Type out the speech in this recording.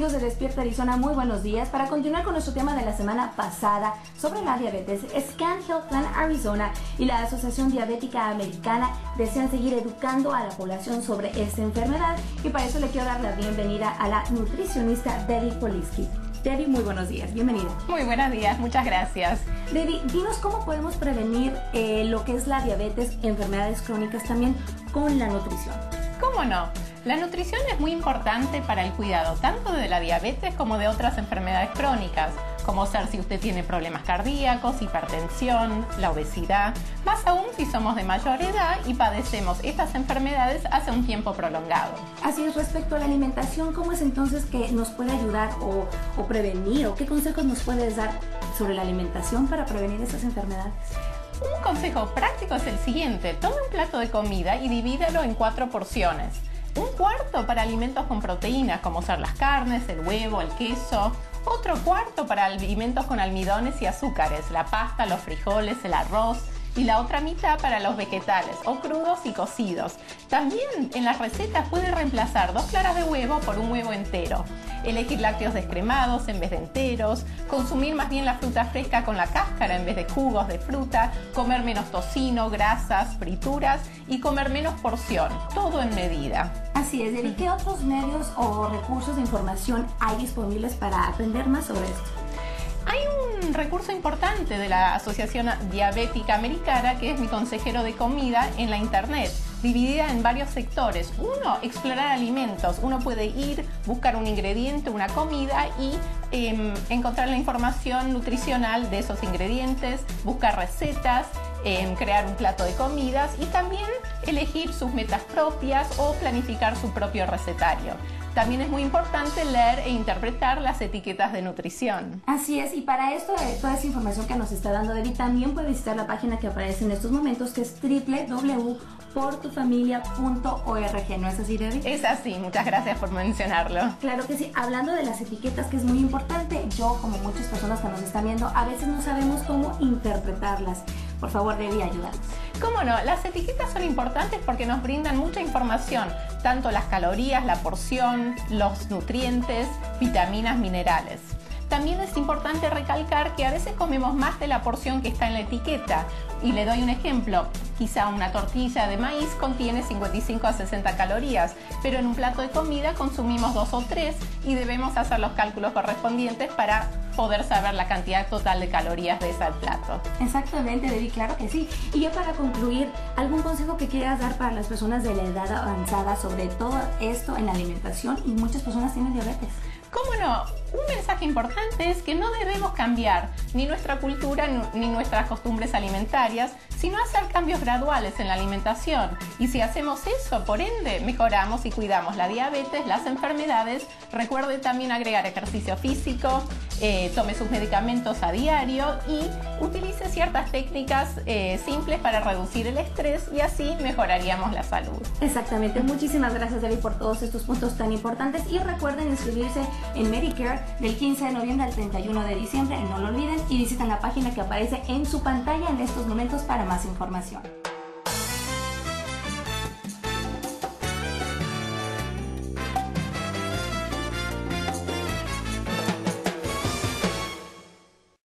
amigos de Despierta Arizona, muy buenos días. Para continuar con nuestro tema de la semana pasada sobre la diabetes, Scan Health Plan Arizona y la Asociación Diabética Americana desean seguir educando a la población sobre esta enfermedad, y para eso le quiero dar la bienvenida a la nutricionista Debbie Poliski. Debbie, muy buenos días, bienvenida. Muy buenos días, muchas gracias. Debbie, dinos cómo podemos prevenir lo que es la diabetes, enfermedades crónicas también con la nutrición. ¿Cómo no? La nutrición es muy importante para el cuidado tanto de la diabetes como de otras enfermedades crónicas, como ser si usted tiene problemas cardíacos, hipertensión, la obesidad, más aún si somos de mayor edad y padecemos estas enfermedades hace un tiempo prolongado. Así es, respecto a la alimentación, ¿cómo es entonces que nos puede ayudar o prevenir, o qué consejos nos puedes dar sobre la alimentación para prevenir estas enfermedades? Un consejo práctico es el siguiente: tome un plato de comida y divídelo en 4 porciones. Un cuarto para alimentos con proteínas, como ser las carnes, el huevo, el queso. Otro cuarto para alimentos con almidones y azúcares, la pasta, los frijoles, el arroz. Y la otra mitad para los vegetales, o crudos y cocidos. También en las recetas puede reemplazar 2 claras de huevo por un huevo entero. Elegir lácteos descremados en vez de enteros, consumir más bien la fruta fresca con la cáscara en vez de jugos de fruta, comer menos tocino, grasas, frituras y comer menos porción, todo en medida. Así es, Debbie. ¿Qué otros medios o recursos de información hay disponibles para aprender más sobre esto? Hay un recurso importante de la Asociación Diabética Americana, que es mi consejero de comida en la internet, dividida en varios sectores. Uno, explorar alimentos. Uno puede ir, buscar un ingrediente, una comida y encontrar la información nutricional de esos ingredientes, buscar recetas, crear un plato de comidas y también elegir sus metas propias o planificar su propio recetario. También es muy importante leer e interpretar las etiquetas de nutrición. Así es, y para esto, toda esa información que nos está dando Debbie, también puede visitar la página que aparece en estos momentos, que es www.portufamilia.org. ¿No es así, Debbie? Es así, muchas gracias por mencionarlo. Claro que sí. Hablando de las etiquetas, que es muy importante, yo, como muchas personas que nos están viendo, a veces no sabemos cómo interpretarlas. Por favor, Debbie, ayúdanos. ¿Cómo no? Las etiquetas son importantes porque nos brindan mucha información, tanto las calorías, la porción, los nutrientes, vitaminas, minerales. También es importante recalcar que a veces comemos más de la porción que está en la etiqueta. Y le doy un ejemplo: quizá una tortilla de maíz contiene 55 a 60 calorías, pero en un plato de comida consumimos 2 o 3 y debemos hacer los cálculos correspondientes para poder saber la cantidad total de calorías de ese plato. Exactamente, Debbie, claro que sí. Y ya para concluir, ¿algún consejo que quieras dar para las personas de la edad avanzada sobre todo esto en la alimentación? Y muchas personas tienen diabetes. ¿Cómo no? Un mensaje importante es que no debemos cambiar ni nuestra cultura ni nuestras costumbres alimentarias, sino hacer cambios graduales en la alimentación. Y si hacemos eso, por ende, mejoramos y cuidamos la diabetes, las enfermedades. Recuerde también agregar ejercicio físico, tome sus medicamentos a diario y utilice ciertas técnicas simples para reducir el estrés, y así mejoraríamos la salud. Exactamente. Muchísimas gracias, Debbie, por todos estos puntos tan importantes. Y recuerden inscribirse en Medicare del 15 de noviembre al 31 de diciembre, no lo olviden, y visiten la página que aparece en su pantalla en estos momentos para más información.